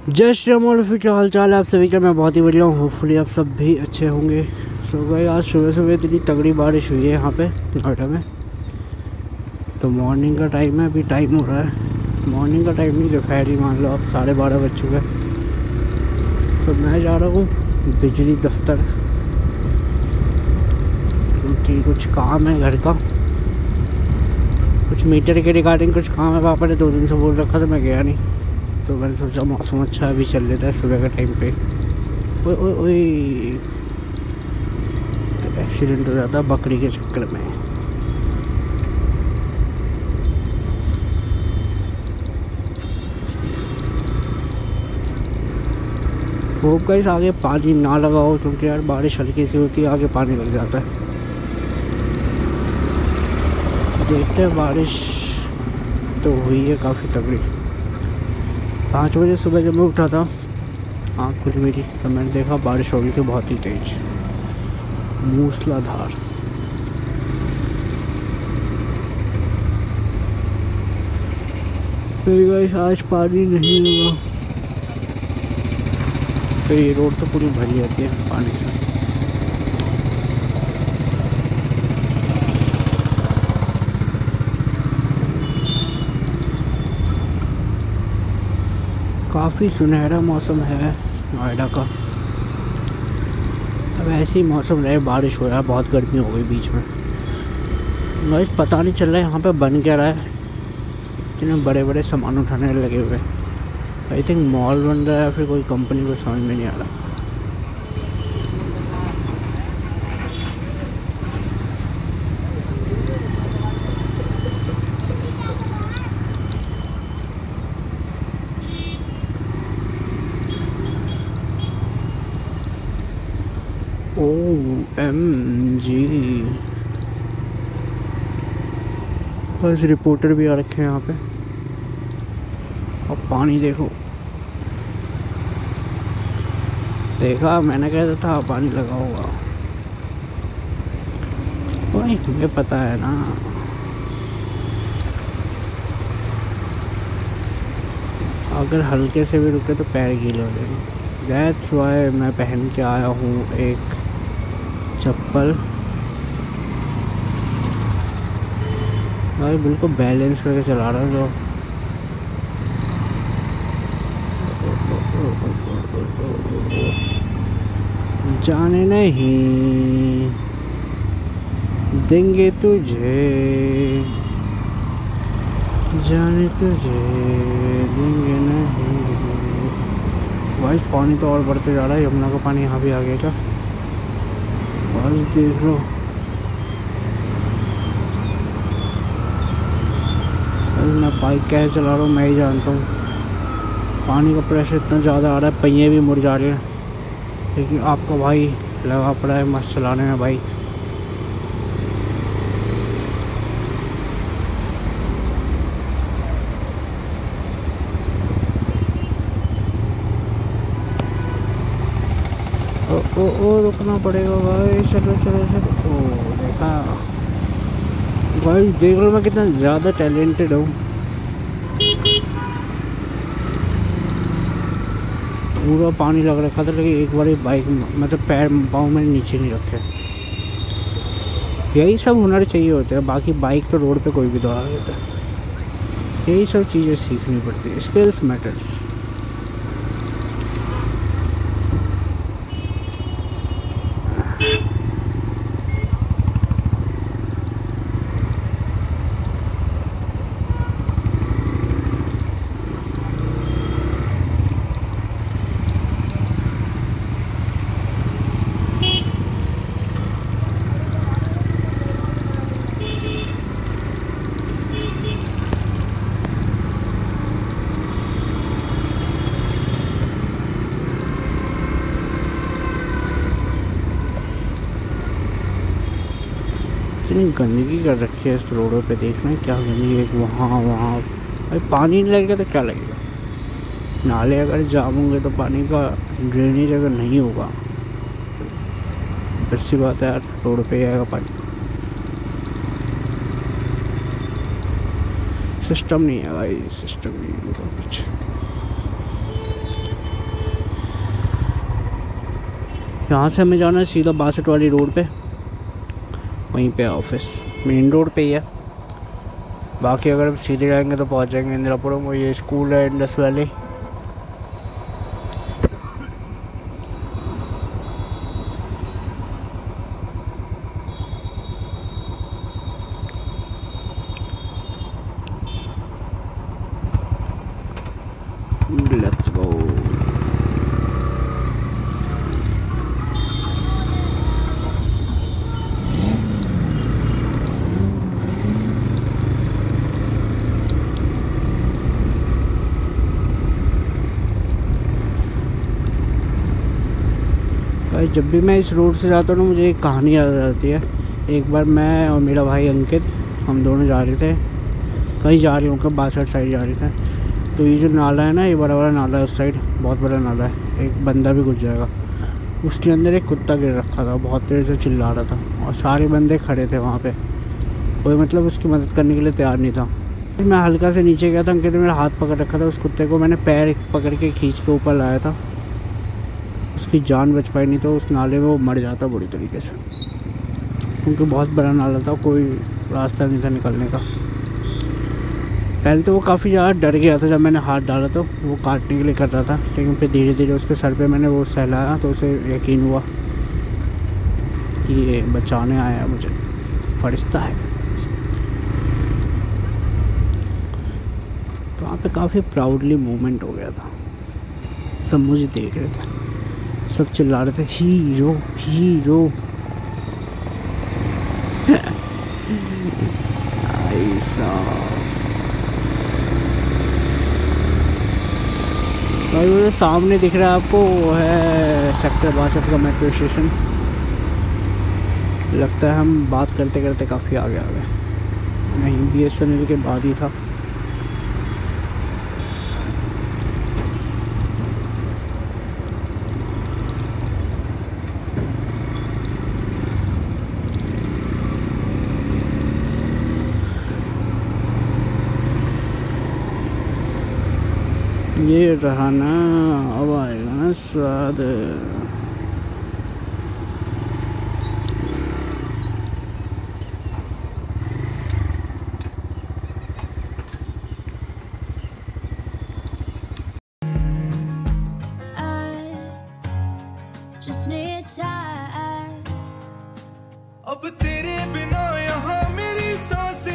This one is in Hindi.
जय श्री राम और फिर क्या हाल चाल है आप सभी का। मैं बहुत ही बढ़िया हूँ। होपफुली आप सब भी अच्छे होंगे। सो भाई आज सुबह सुबह इतनी तगड़ी बारिश हुई है यहाँ पे नोएडा में। तो मॉर्निंग का टाइम है, अभी टाइम हो रहा है। मॉर्निंग का टाइम नहीं, दोपहर ही मान लो आप, 12:30 बज चुके हैं। तो मैं जा रहा हूँ बिजली दफ्तर, क्योंकि कुछ काम है घर का, कुछ मीटर के रिगार्डिंग कुछ काम है। पापा ने 2 दिन से बोल रखा था, मैं गया नहीं। तो मैंने सोचा मौसम अच्छा है, अभी चल लेता है सुबह के टाइम पे। ओए ओए ओए, तो एक्सीडेंट हो जाता है बकरी के चक्कर में। होप गाइस आगे पानी ना लगाओ, क्योंकि यार बारिश हल्की सी होती है, आगे पानी लग जाता है। देखते हैं, बारिश तो हुई है काफ़ी तगड़ी। 5 बजे सुबह जब मैं उठा था, आँख खुली मेरी, तो मैंने देखा बारिश हो गई थी बहुत ही तेज, मूसलाधार। आज पानी नहीं होगा, तो ये रोड तो पूरी भरी रहती है पानी से। काफ़ी सुनहरा मौसम है नोएडा का। अब ऐसे ही मौसम रहे, बारिश हो रहा है, बहुत गर्मी हो गई बीच में। गाइस पता नहीं चल रहा है यहाँ पे बन क्या रहा है, इतने बड़े बड़े सामान उठाने लगे हुए। आई थिंक मॉल बन रहा है या फिर कोई कंपनी, को समझ में नहीं आ रहा। OMG, बस रिपोर्टर भी आ रखे हैं यहाँ पे। अब पानी देखो, देखा मैंने कहता था पानी लगा होगा। वही मुझे पता है ना। अगर हल्के से भी रुके तो पैर गीले हो जाएंगे। दैट्स वाई मैं पहन के आया हूँ एक चप्पल। भाई बिल्कुल बैलेंस करके चला रहा हूँ जो। जाने नहीं देंगे तुझे, जाने तुझे देंगे नहीं। भाई पानी तो और बढ़ते जा रहा है, यमुना का पानी यहाँ भी आ गया क्या? बस देख लो, मैं बाइक कैसे चला रहा हूँ मैं ही जानता हूँ। पानी का प्रेशर इतना ज़्यादा आ रहा है, पहिए भी मुड़ जा रहे हैं, लेकिन आपका भाई लगा पड़ा है मस्त चलाने में बाइक। ओ रुकना पड़ेगा भाई, चलो चलो चलो। ओ देखा भाई, देख लो मैं कितना ज़्यादा टैलेंटेड हूँ। पूरा पानी लग रखा था, लेकिन एक बार बाइक मतलब पैर पाँव में नीचे नहीं रखे। यही सब हुनर चाहिए होते हैं, बाकी बाइक तो रोड पे कोई भी दौड़ा देता है। यही सब चीज़ें सीखनी पड़ती है, स्किल्स मैटर्स। इतनी गंदगी कर रखी है इस रोडों पे, देखना है क्या गंदगी है। वहाँ भाई पानी नहीं लगेगा तो क्या लगेगा? नाले अगर जाम होंगे तो पानी का ड्रेनेज अगर नहीं होगा, अच्छी बात है यार, रोड पे आएगा पानी। सिस्टम नहीं है भाई, सिस्टम नहीं है कुछ। यहाँ से हमें जाना है सीधा 62 वाली रोड पे, वहीं पे ऑफिस मेन रोड पे ही है। बाकी अगर हम सीधे जाएंगे तो पहुँच जाएंगे इंदिरापुरम। वो ये स्कूल है इंडस वैली। Let's go. भाई जब भी मैं इस रोड से जाता हूँ ना, मुझे एक कहानी याद आ जाती है। एक बार मैं और मेरा भाई अंकित, हम दोनों जा रहे थे कहीं, जा रहे होंगे 62 साइड जा रहे थे। तो ये जो नाला है ना, ये बड़ा बड़ा नाला है उस साइड, बहुत बड़ा नाला है, एक बंदा भी घुस जाएगा। उसके अंदर एक कुत्ता गिर रखा था, बहुत तेज़ से चिल्ला रहा था और सारे बंदे खड़े थे वहाँ पे, कोई मतलब उसकी मदद करने के लिए तैयार नहीं था। मैं हल्का से नीचे गया था, अंकित ने मेरा हाथ पकड़ रखा था, उस कुत्ते को मैंने पैर पकड़ के खींच के ऊपर लाया था। उसकी जान बच पाई, नहीं तो उस नाले में वो मर जाता बुरी तरीके से, क्योंकि बहुत बड़ा नाला था, कोई रास्ता नहीं था निकलने का। पहले तो वो काफ़ी ज़्यादा डर गया था जब मैंने हाथ डाला, तो वो काटने के लिए कर रहा था, लेकिन फिर धीरे धीरे उसके सर पे मैंने वो सहलाया तो उसे यकीन हुआ कि ये बचाने आया है मुझे, फरिश्ता है। तो वहाँ पे काफ़ी प्राउडली मूवमेंट हो गया था, सब मुझे देख रहे थे, सब चिल्ला रहे थे हीरो हीरो। ऐसा भाई वो सामने दिख रहा है आपको, वो है सेक्टर 62 का मेट्रो स्टेशन। लगता है हम बात करते करते काफ़ी आगे आ गए। नहीं, BSNL के बाद ही था। ये रहा ना, अब आएगा ना स्वाद। अब तेरे बिना यहाँ मेरी सांस